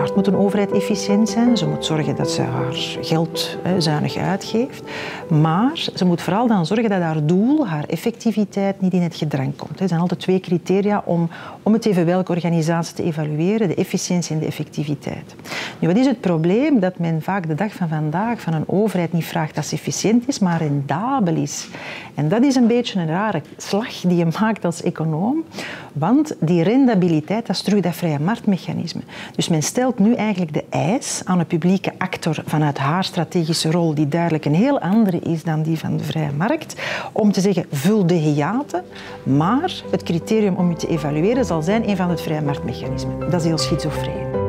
Uiteraard moet een overheid efficiënt zijn. Ze moet zorgen dat ze haar geld zuinig uitgeeft. Maar ze moet vooral dan zorgen dat haar doel, haar effectiviteit, niet in het gedrang komt. Er zijn altijd twee criteria om het even welke organisatie te evalueren: de efficiëntie en de effectiviteit. Nu, wat is het probleem? Dat men vaak de dag van vandaag van een overheid niet vraagt dat ze efficiënt is, maar rendabel is. En dat is een beetje een rare slag die je maakt als econoom. Want die rendabiliteit, dat is terug dat vrije marktmechanisme. Dus men stelt nu eigenlijk de eis aan een publieke actor vanuit haar strategische rol, die duidelijk een heel andere is dan die van de vrije markt, om te zeggen, vul de hiaten, maar het criterium om je te evalueren zal zijn een van het vrije marktmechanisme. Dat is heel schizofreen.